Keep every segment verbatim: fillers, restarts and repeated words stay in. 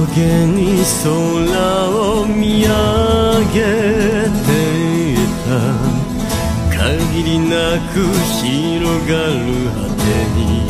げに空を見上げていた限りなく広がる果てに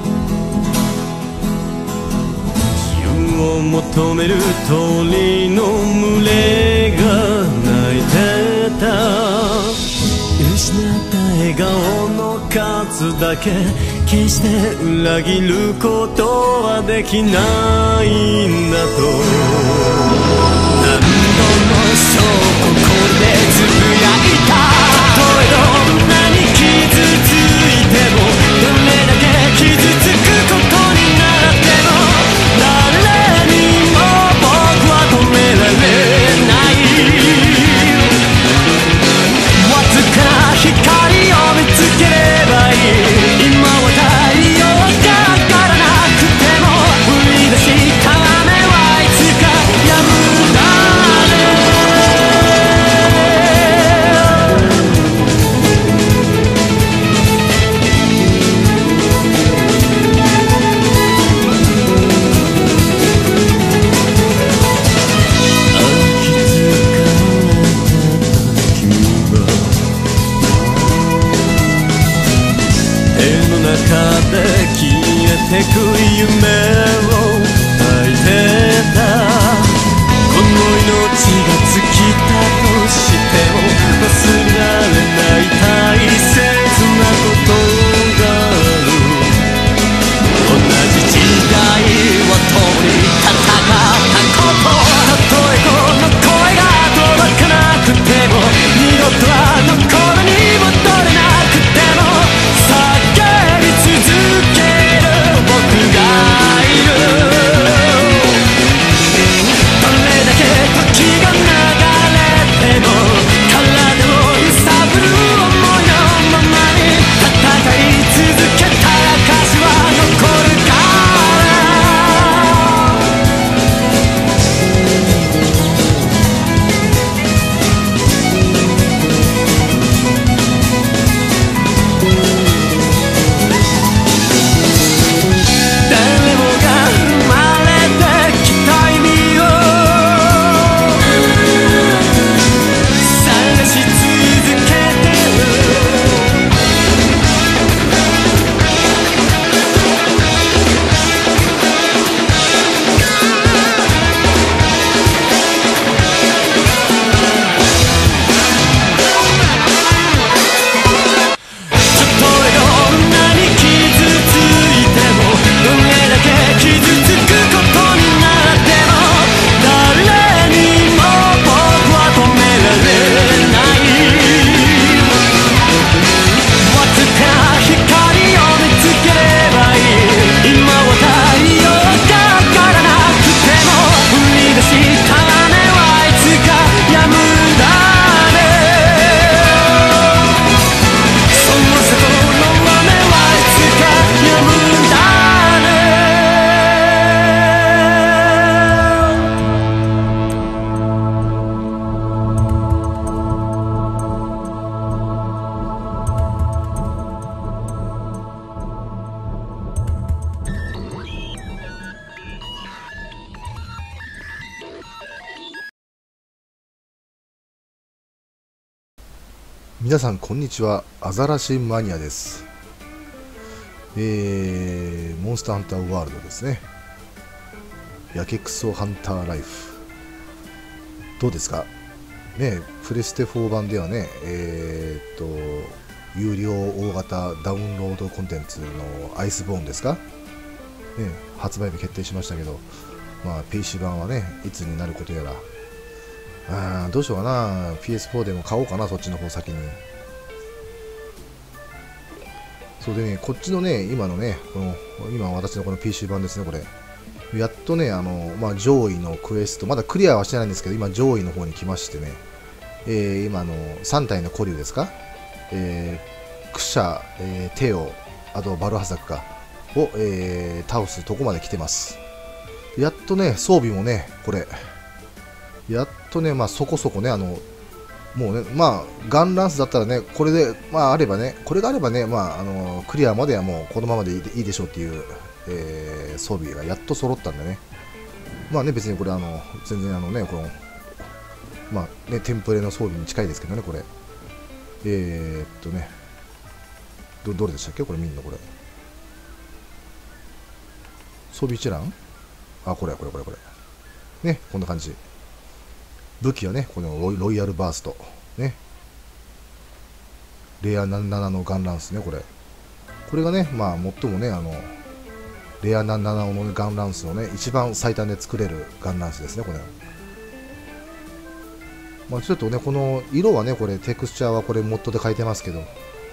自由を求める鳥の群れが鳴いてた失った笑顔の数だけ決して裏切ることはできないんだと何度もそう心でつぶやいたたとえどんなに傷ついてもどれだけ傷つくことになっても誰にも僕は止められないわずかな光を見つければいい今は太陽が当たらなくても降り出した雨はいつか止むだ消えてく夢を抱いてたこの命が尽きたとしても忘れられない大切なことがある同じ時代を共に戦ったことたとえこの声が届かなくても二度とあの頃に戻れなくても叫び続ける僕がいるどれだけ時が流れても体を揺さぶる想いのままに戦い続けた証は残るから皆さんこんにちは、アザラシマニアです。えー、モンスターハンターワールドですね。やけくそハンターライフどうですかね。プレステフォー版ではね、えー、っと有料大型ダウンロードコンテンツのアイスボーンですか、ね、発売日決定しましたけど、まあ、ピーシー 版はねいつになることやら。あーどうしようかな、 ピーエスフォー でも買おうかな、そっちの方先に。そうでね、こっちのね、今のね、この今私のこの ピーシー 版ですね、これ。やっとね、あのまあ、上位のクエスト、まだクリアはしてないんですけど、今、上位の方に来ましてね、えー、今のさん体の古竜ですか、えー、クシャ、えー、テオ、あとバルハザクかを、えー、倒すとこまで来てます。やっとね、装備もね、これ。やっとね、まあ、そこそこね、あの、もうね、まあ、ガンランスだったらね、これで、まあ、あればね、これがあればね、まあ、あの、クリアまではもう、このままでいいでしょうっていう、えー、装備がやっと揃ったんでね。 まあね、別にこれあの全然あのね、このまあね、テンプレの装備に近いですけどね、これ。えー、っとね、ど、どれでしたっけこれ見んのこれ。装備一覧、あ、これこれこれこれ。ね、こんな感じ。武器はね、このロイ、ロイヤルバースト。ね。レアななのガンランスね、これ。これがね、まあ最もね、あの、レアななのガンランスのね、一番最短で作れるガンランスですね、これ。まあちょっとね、この色はね、これ、テクスチャーはこれ、モッドで書いてますけど。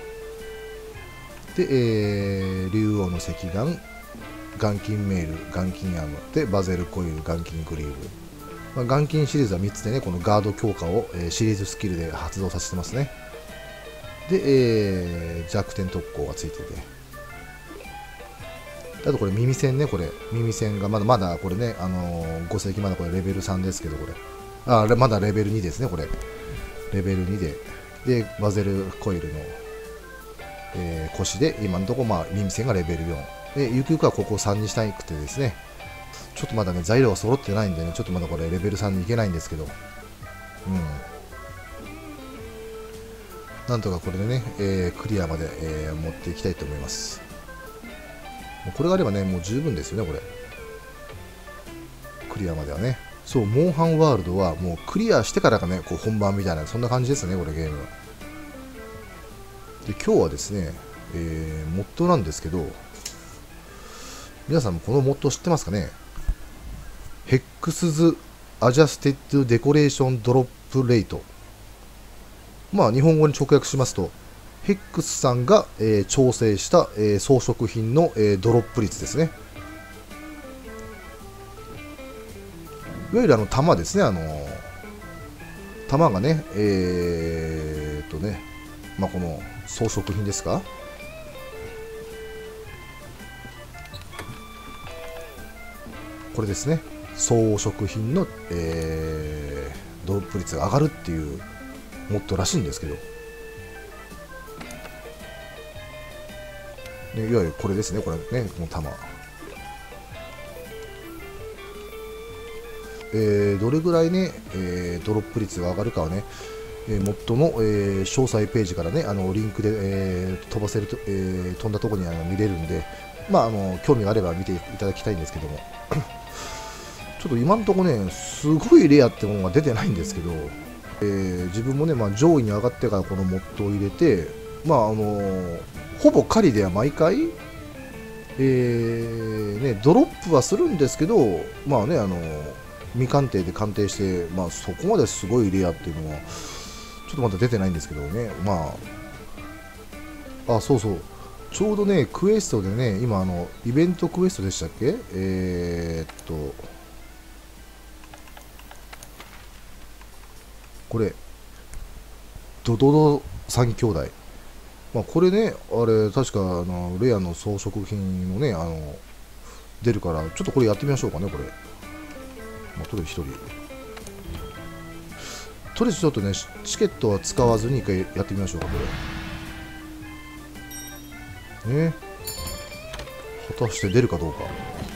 で、えー、竜王の石岩、眼金メール、眼金アーム、で、バゼルコイル、眼金グリーブ。まあ、眼金シリーズはみっつでね、このガード強化を、えー、シリーズスキルで発動させてますね。で、えー、弱点特攻がついてて。あとこれ耳栓ね、これ。耳栓がまだまだこれね、あのー、ご世紀まだこれレベルさんですけど、これ。あ、まだレベルにですね、これ。レベルにで。で、バゼルコイルの、えー、腰で、今のところまあ耳栓がレベルよん。で、ゆくゆくはここさんにしたくてですね、ちょっとまだね、材料が揃ってないんでね、ちょっとまだこれレベルさんにいけないんですけど、うん。なんとかこれでね、えー、クリアまで、えー、持っていきたいと思います。もうこれがあればね、もう十分ですよね、これ。クリアまではね。そう、モンハンワールドはもうクリアしてからがね、こう本番みたいな、そんな感じですね、これゲームは。で、今日はですね、えー、モッドなんですけど、皆さんもこのモッド知ってますかね？ヘックスズ・アジャステッド・デコレーション・ドロップ・レイト。まあ、日本語に直訳しますと、ヘックスさんが、えー、調整した、えー、装飾品の、えー、ドロップ率ですね。いわゆるあの弾ですね、あのー、弾がね、えー、っとね、まあ、この装飾品ですか？これですね、装飾品の、えー、ドロップ率が上がるっていうモッドらしいんですけど、ね、いわゆるこれですね、これね、この弾。えー、どれぐらいね、えー、ドロップ率が上がるかはね、えー、モッドの、えー、詳細ページからね、あのリンクで、えー、飛ばせると、えー、飛んだところにあの見れるんで、まあ、あの興味があれば見ていただきたいんですけども。ちょっと今のところね、すごいレアってものが出てないんですけど、えー、自分もね、まあ、上位に上がってからこのモッドを入れて、まああのー、ほぼ狩りでは毎回、えーね、ドロップはするんですけど、まあね、あのー、未鑑定で鑑定して、まあ、そこまですごいレアっていうのは、ちょっとまだ出てないんですけどね、まあ、あ、そうそう、ちょうどね、クエストでね、今、あのイベントクエストでしたっけ、えー、っと、これドドド三兄弟、まあ、これね、あれ確かあのレアの装飾品のね、あの出るから、ちょっとこれやってみましょうかね、これ。まあ、とりあえずひとり、とりあえずちょっとね、チケットは使わずに一回やってみましょうか、これね。果たして出るかどうか。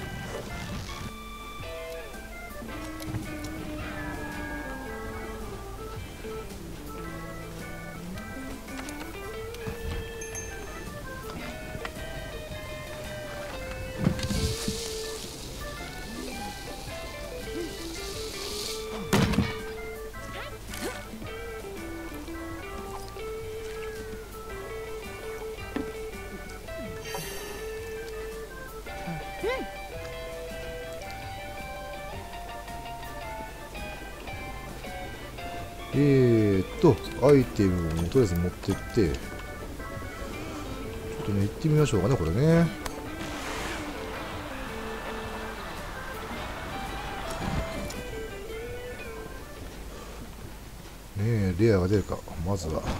えーっと、アイテムをとりあえず持ってって、ちょっとね、行ってみましょうかね、これね。ねえ、レアが出るか、まずは。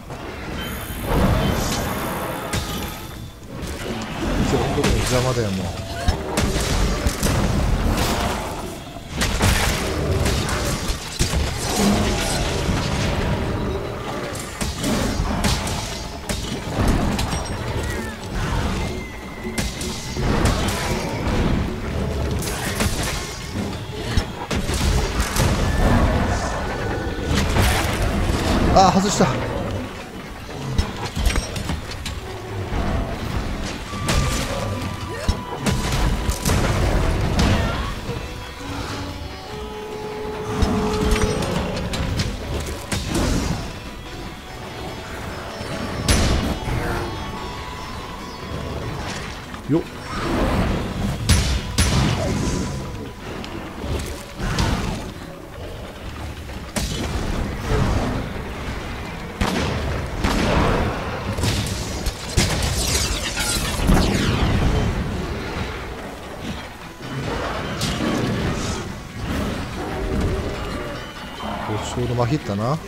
本当に邪魔だよ、もう。 あー外した。よっ、ちょうどまひったな。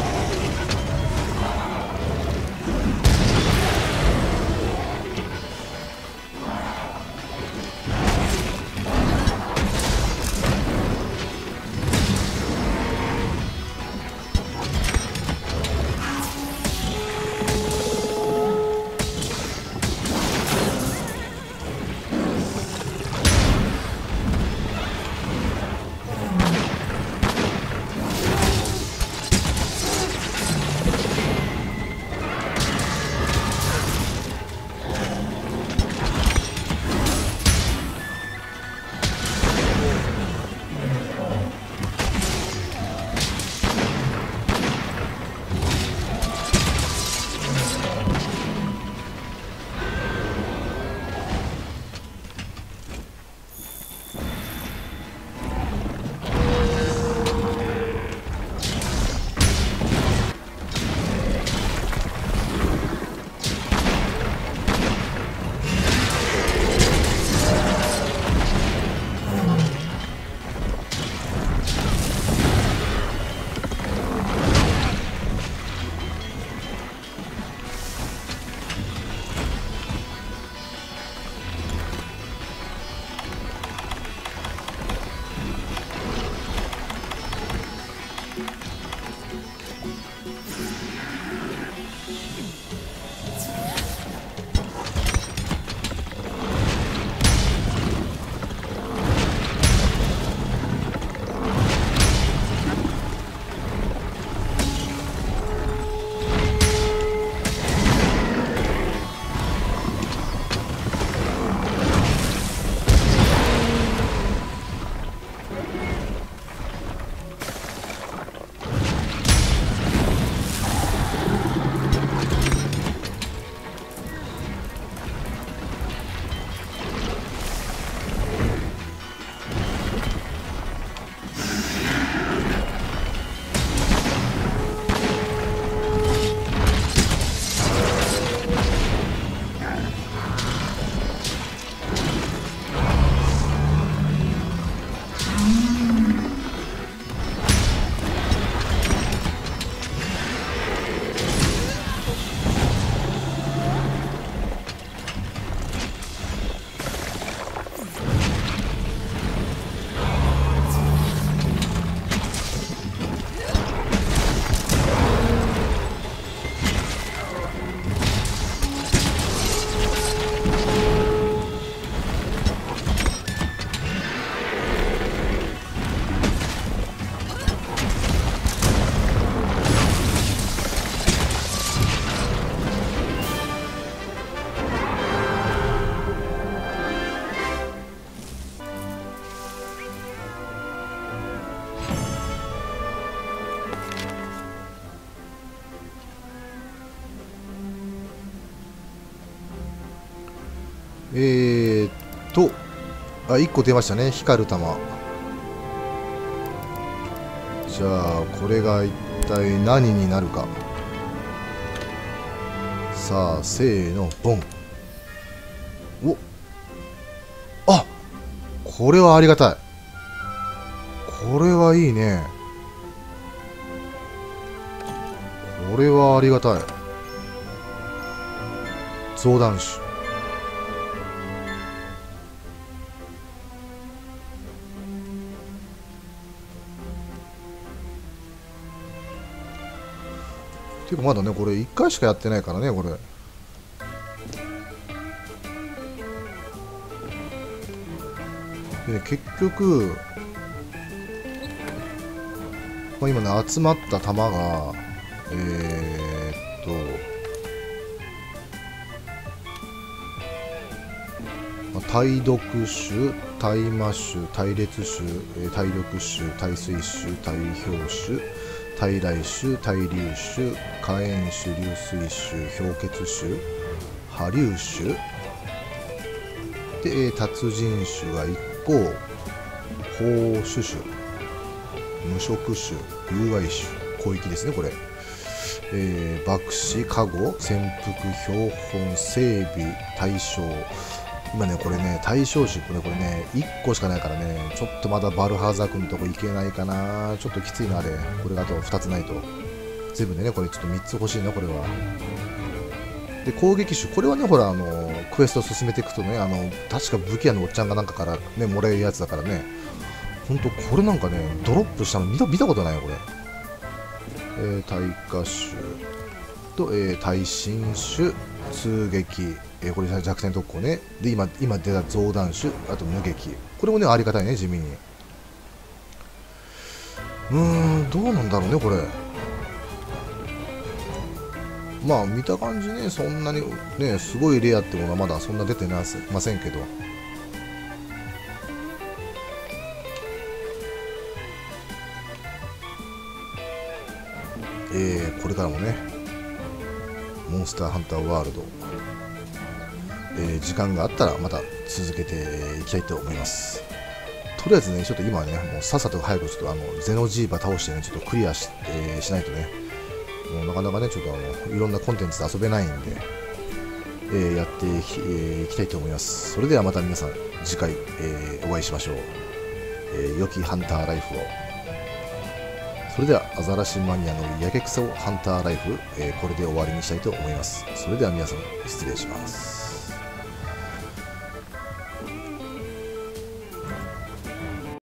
えーっとあいっこ出ましたね、光る玉。じゃあこれが一体何になるか。さあせーのボン。おあ、これはありがたい。これはいいね。これはありがたい。増弾種。ていうかまだねこれいっかいしかやってないからねこれ。でね、結局、まあ、今ね集まった弾がえー、っと、まあ、対読種、対魔種、対列種、えー、対力種、対水種、対氷種、対来種、対流種、火炎種、流水種、氷結種、波流種で、えー、達人種がいっこ、放種種、無色種、有害種、広域ですね、これ。えー、爆死、加護、潜伏、標本、整備、対象。今ね、これね、対象種、これこれね、いっこしかないからね、ちょっとまだバルハザー君のとこ行けないかな。ちょっときついな、あれ。これがあとふたつないと。全部でね、これちょっとみっつ欲しいな、これは。で、攻撃種、これはね、ほら、あの、クエストを進めていくとね、あの、確か武器屋のおっちゃんがなんかからね、もらえるやつだからね、ほんと、これなんかね、ドロップしたの見た見たことないよ、これ。えー、対価種と、えー、対新種、通撃、えー、これ弱点特攻ね。で、今、今出た増弾種、あと無撃。これもね、ありがたいね、地味に。うーん、どうなんだろうね、これ。まあ、見た感じね、そんなに、ね、すごいレアってものはまだそんな出てませんけど。えー、これからもね、モンスターハンターワールド、えー、時間があったらまた続けていきたいと思います。とりあえずね、ちょっと今はね、もうさっさと早くちょっとあのゼノジーバ倒してね、ちょっとクリア し,、えー、しないとね、もうなかなかね、ちょっとあのいろんなコンテンツで遊べないんで、えー、やっていき、えー、いきたいと思います。それではまた皆さん、次回、えー、お会いしましょう。えー、良きハンターライフを。それではアザラシマニアのやけくそハンターライフ、えー、これで終わりにしたいと思います。それでは皆さん失礼します。